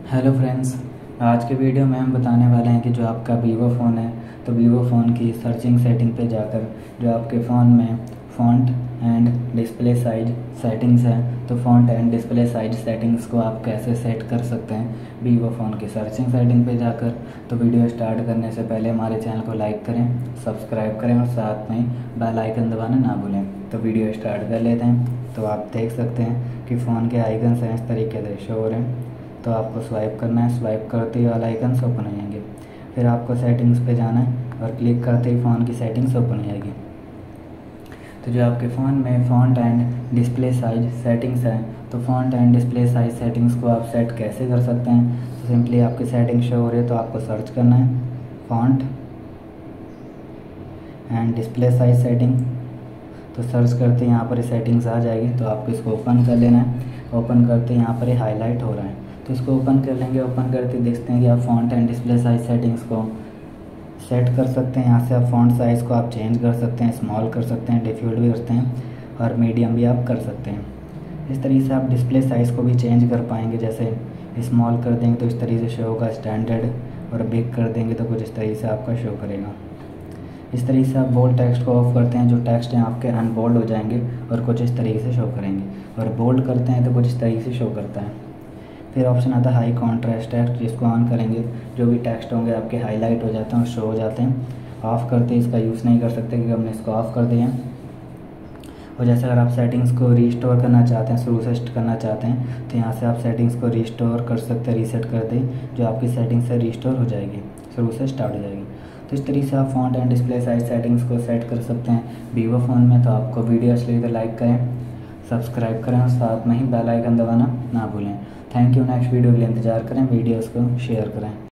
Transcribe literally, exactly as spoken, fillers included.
Hello friends, आज के video में हम बताने वाले हैं कि जो आपका वीवो फ़ोन है तो वीवो फ़ोन की सर्चिंग सेटिंग पे जाकर जो आपके फ़ोन में font and display size settings है तो font and display size settings को आप कैसे सेट कर सकते हैं वीवो फ़ोन की सर्चिंग सेटिंग पे जाकर। तो वीडियो स्टार्ट करने से पहले हमारे चैनल को लाइक करें, सब्सक्राइब करें और साथ में बेल आइकन दबाना ना भूलें। तो वीडियो स्टार्ट कर लेते हैं। तो आप देख सकते हैं कि फ़ोन के आइकन्स हैं इस तरीके से शो हो रहे हैं। तो आपको स्वाइप करना है, स्वाइप करते ही वाला आइकन्स ओपन हो जाएंगे। फिर आपको सेटिंग्स पे जाना है और क्लिक करते ही फ़ोन की सेटिंग्स ओपन हो जाएगी। तो जो आपके फ़ोन में font and display size settings हैं तो font and display size settings को आप सेट कैसे कर सकते हैं। तो सिंपली आपकी सेटिंग शो हो रही है तो आपको सर्च करना है font and display size setting. तो सर्च करते यहाँ पर सेटिंग्स आ जाएगी तो आपको इसको ओपन कर लेना है। ओपन करते यहाँ पर हाईलाइट हो रहा है तो इसको ओपन कर लेंगे। ओपन करते देखते हैं कि आप font and display size settings को सेट कर सकते हैं। यहाँ से आप फ़ॉन्ट साइज़ को आप चेंज कर सकते हैं, स्मॉल कर सकते हैं, डिफ्यूज भी करते हैं और मीडियम भी आप कर सकते हैं। इस तरीके से आप डिस्प्ले साइज़ को भी चेंज कर पाएंगे। जैसे स्मॉल कर देंगे तो इस तरीके से शो होगा स्टैंडर्ड, और बिग कर देंगे तो कुछ इस तरीके से आपका शो करेगा। इस तरीके से आप बोल्ड टेक्स्ट को ऑफ करते हैं, जो टेक्स्ट हैं आपके अनबोल्ड हो जाएंगे और कुछ इस तरीके से शो करेंगे, और बोल्ड करते हैं तो कुछ इस तरीके से शो करता है। फिर ऑप्शन आता है हाई कॉन्ट्रास्ट टेक्स्ट, जिसको ऑन करेंगे जो भी टेक्स्ट होंगे आपके हाईलाइट हो जाते हैं और शो हो जाते हैं। ऑफ़ करते इसका यूज़ नहीं कर सकते क्योंकि हमने इसको ऑफ़ कर दिया है। और जैसे अगर आप सेटिंग्स को रीस्टोर करना चाहते हैं, शुरू से करना चाहते हैं तो यहाँ से आप सेटिंग्स को रीस्टोर कर सकते हैं। रीसेट कर दें, जो आपकी सेटिंग्स से रीस्टोर हो जाएगी, शुरू से स्टार्ट हो जाएगी। तो इस तरीके से आप font and display size settings को सेट कर सकते हैं वीवो फ़ोन में। तो आपको वीडियो अच्छी लगी तो लाइक करें, सब्सक्राइब करें और साथ में ही बेल आइकन दबाना ना भूलें। Thank you. नेक्स्ट वीडियो के लिए इंतज़ार करें, वीडियोज़ को शेयर करें।